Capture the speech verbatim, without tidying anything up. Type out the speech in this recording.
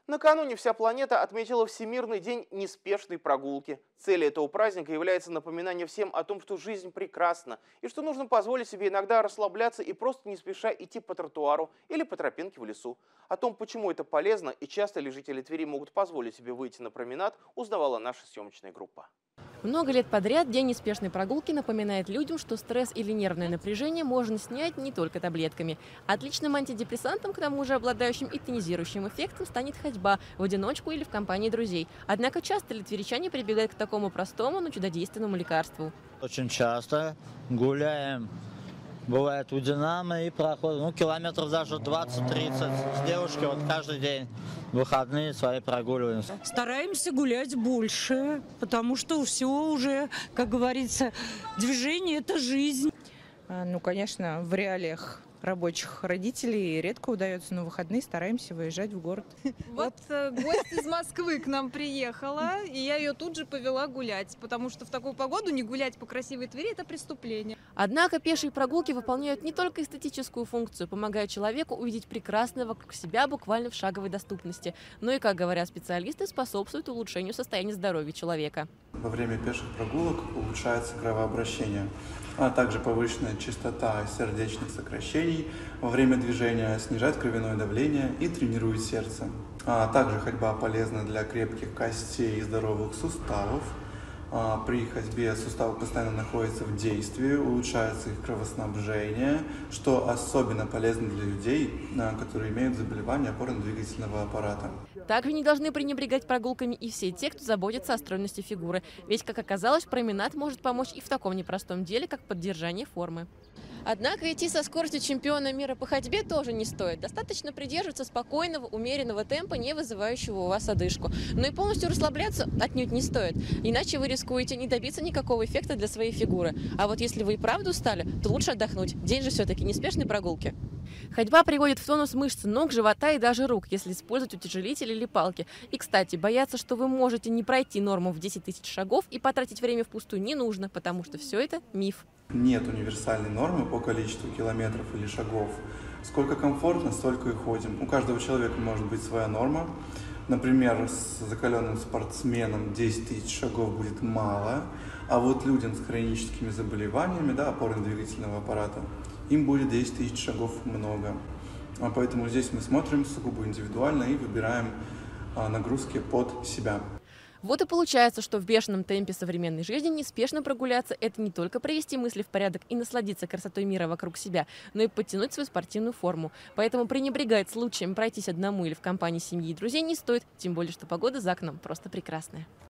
Накануне вся планета отметила Всемирный день неспешной прогулки. Целью этого праздника является напоминание всем о том, что жизнь прекрасна, и что нужно позволить себе иногда расслабляться и просто не спеша идти по тротуару или по тропинке в лесу. О том, почему это полезно и часто ли жители Твери могут позволить себе выйти на променад, узнавала наша съемочная группа. Много лет подряд День неспешной прогулки напоминает людям, что стресс или нервное напряжение можно снять не только таблетками. Отличным антидепрессантом, к тому же обладающим и тонизирующим эффектом, станет ходьба в одиночку или в компании друзей. Однако часто ли тверичане прибегают к такому простому, но чудодейственному лекарству? Очень часто гуляем. Бывает у Динамо и проходим, ну, километров даже двадцать-тридцать. С девушкой вот каждый день выходные свои прогуливаемся. Стараемся гулять больше, потому что все уже, как говорится, движение – это жизнь. Ну, конечно, в реалиях рабочих родителей редко удается, но в выходные стараемся выезжать в город. Вот гость из Москвы к нам приехала, и я ее тут же повела гулять, потому что в такую погоду не гулять по красивой Твери – это преступление. Однако пешие прогулки выполняют не только эстетическую функцию, помогая человеку увидеть прекрасное вокруг себя буквально в шаговой доступности, но и, как говорят специалисты, способствуют улучшению состояния здоровья человека. Во время пеших прогулок улучшается кровообращение, а также повышенная частота сердечных сокращений во время движения, снижает кровяное давление и тренирует сердце. А также ходьба полезна для крепких костей и здоровых суставов. А при ходьбе суставы постоянно находятся в действии, улучшается их кровоснабжение, что особенно полезно для людей, которые имеют заболевания опорно-двигательного аппарата. Также не должны пренебрегать прогулками и все те, кто заботится о стройности фигуры. Ведь, как оказалось, променад может помочь и в таком непростом деле, как поддержание формы. Однако идти со скоростью чемпиона мира по ходьбе тоже не стоит. Достаточно придерживаться спокойного, умеренного темпа, не вызывающего у вас одышку. Но и полностью расслабляться отнюдь не стоит. Иначе вы рискуете не добиться никакого эффекта для своей фигуры. А вот если вы и правда устали, то лучше отдохнуть. День же все-таки неспешной прогулки. Ходьба приводит в тонус мышц ног, живота и даже рук, если использовать утяжелители или палки. И, кстати, бояться, что вы можете не пройти норму в десять тысяч шагов и потратить время впустую, не нужно, потому что все это миф. Нет универсальной нормы по количеству километров или шагов. Сколько комфортно, столько и ходим. У каждого человека может быть своя норма. Например, с закаленным спортсменом десять тысяч шагов будет мало, а вот людям с хроническими заболеваниями, да, опорно-двигательного аппарата, им будет десять тысяч шагов много. А поэтому здесь мы смотрим сугубо индивидуально и выбираем а, нагрузки под себя. Вот и получается, что в бешеном темпе современной жизни неспешно прогуляться – это не только привести мысли в порядок и насладиться красотой мира вокруг себя, но и подтянуть свою спортивную форму. Поэтому пренебрегать случаем пройтись одному или в компании семьи и друзей не стоит, тем более, что погода за окном просто прекрасная.